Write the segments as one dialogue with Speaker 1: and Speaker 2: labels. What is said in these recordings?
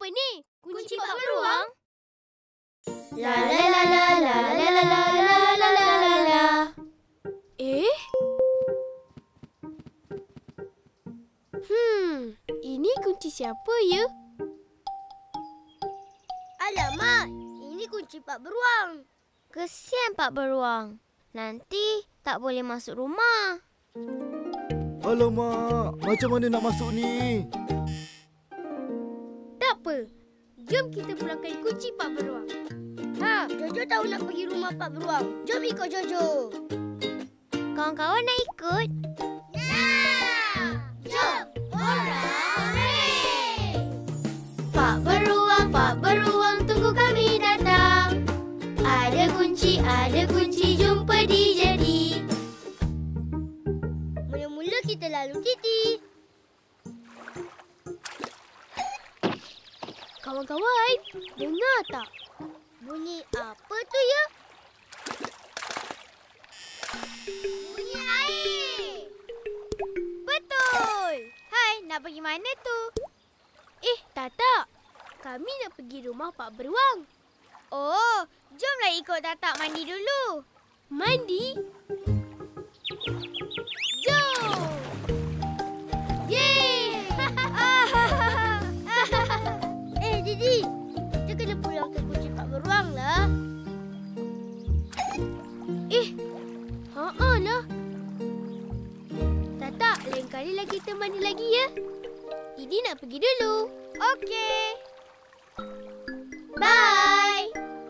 Speaker 1: ni? Kunci pak beruang?
Speaker 2: La la la la la la la la la la la la la.
Speaker 1: Ini kunci siapa ya?
Speaker 2: Alamak, ini kunci pak beruang.
Speaker 3: Kesian pak beruang. Nanti tak boleh masuk rumah.
Speaker 4: Alamak, macam mana nak masuk ni?
Speaker 1: Tak apa. Jom kita pulangkan kunci pak beruang.
Speaker 2: Jojo tahu nak pergi rumah pak beruang. Jom ikut Jojo.
Speaker 3: Kawan-kawan nak ikut?
Speaker 2: Jom, hooray!
Speaker 3: Pak beruang, tunggu kami datang. Ada kunci, jumpa di jadi.
Speaker 2: Mula-mula kita lalu Titi.
Speaker 1: Kawan-kawan, dengar tak?
Speaker 2: Bunyi apa tu ya? Bunyi air.
Speaker 1: Betul! Hai, nak pergi mana tu? Tatak. Kami nak pergi rumah pak beruang. Oh, jomlah ikut Tatak mandi dulu. Mandi? Jom! Yeay!
Speaker 2: Didi, kita kena pulangkan kunci pak beruang lah.
Speaker 1: Lah. Tatak, lain kali lagi kita mandi lagi ya. Didi nak pergi dulu. Okey. Bye.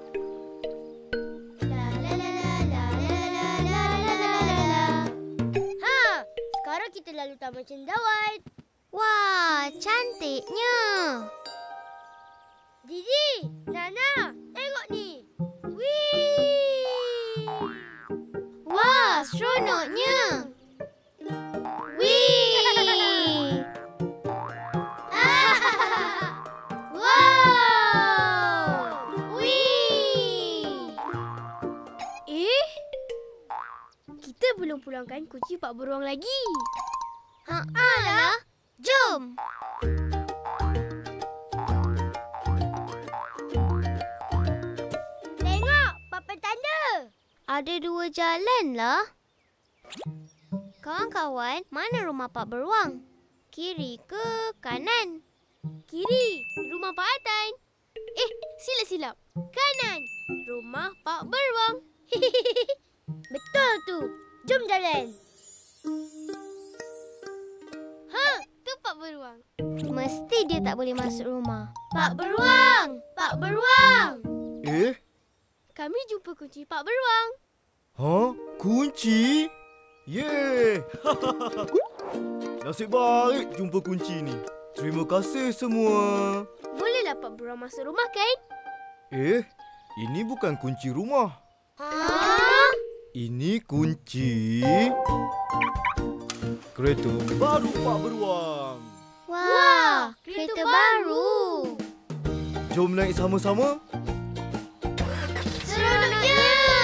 Speaker 2: La la la la la la la la la la la. Sekarang kita lalu Taman Cendawan.
Speaker 3: Wah, cantiknya.
Speaker 2: Didi, Nana, tengok ni.
Speaker 3: Wah, seronoknya. Wih! Wow! Wih!
Speaker 1: Kita belum pulangkan kunci pak beruang lagi.
Speaker 3: Lah. Jom.
Speaker 2: Tengok, papan tanda.
Speaker 3: Ada 2 jalan lah. Kawan-kawan, mana rumah pak beruang? Kiri ke kanan?
Speaker 1: Kiri, rumah Pak Atan. Silap-silap. Kanan, rumah pak beruang.
Speaker 2: Betul tu. Jom jalan.
Speaker 1: Tu pak beruang.
Speaker 3: Mesti dia tak boleh masuk rumah.
Speaker 1: Pak beruang! Pak beruang!
Speaker 4: Eh?
Speaker 1: Kami jumpa kunci pak beruang.
Speaker 4: Kunci? Yeay! Nasib baik jumpa kunci ni. Terima kasih semua.
Speaker 1: Bolehlah pak beruang masuk rumah kan?
Speaker 4: Ini bukan kunci rumah. Ini kunci kereta baru Pak Beruang.
Speaker 3: Wah, kereta baru.
Speaker 4: Jom naik sama-sama.
Speaker 3: Seronoknya.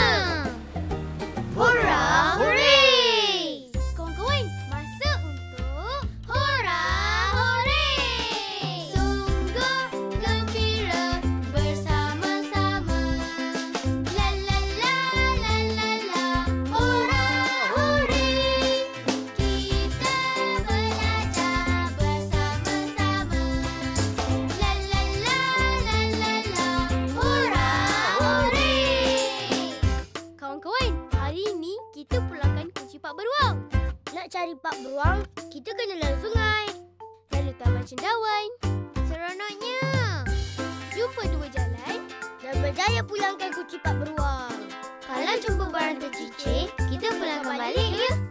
Speaker 1: Hurra! Hooray! Kawan-kawan, masa untuk Hurra! Hooray!
Speaker 3: Sungguh gembira bersama-sama. La la la la la la. Hurra, hooray. Kita belajar bersama-sama. La la la la la la. Hurra, hooray.
Speaker 1: Kawan-kawan, hari ini kita pulangkan kunci pak beruang.
Speaker 2: Nak cari pak beruang, kita kena lalu sungai.
Speaker 1: Lalu Taman Cendawan.
Speaker 3: Seronoknya.
Speaker 1: Jumpa 2 jalan.
Speaker 2: Dan berjaya pulangkan kunci pak beruang.
Speaker 3: Kalau jumpa barang tercicir, kita pulangkan balik ya.